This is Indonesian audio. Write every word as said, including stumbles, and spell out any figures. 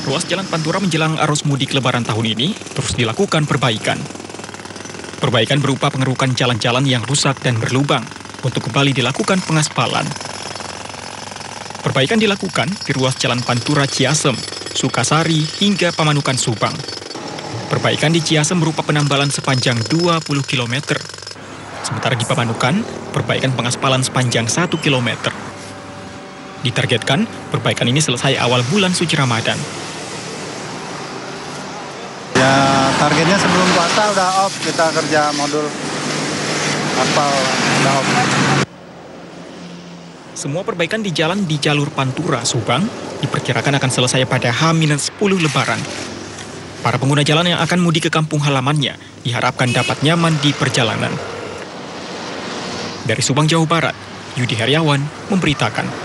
Ruas Jalan Pantura menjelang arus mudik Lebaran tahun ini terus dilakukan perbaikan. Perbaikan berupa pengerukan jalan-jalan yang rusak dan berlubang untuk kembali dilakukan pengaspalan. Perbaikan dilakukan di ruas Jalan Pantura Ciasem, Sukasari, hingga Pamanukan Subang. Perbaikan di Ciasem berupa penambalan sepanjang dua puluh kilometer. Sementara di Pamanukan, perbaikan pengaspalan sepanjang satu kilometer. Ditargetkan, perbaikan ini selesai awal bulan suci Ramadan. Ya, targetnya sebelum puasa udah off, kita kerja modul aspal udah off. Semua perbaikan di jalan di jalur Pantura, Subang, diperkirakan akan selesai pada H minus sepuluh Lebaran. Para pengguna jalan yang akan mudik ke kampung halamannya diharapkan dapat nyaman di perjalanan. Dari Subang, Jawa Barat, Yudi Heriawan memberitakan.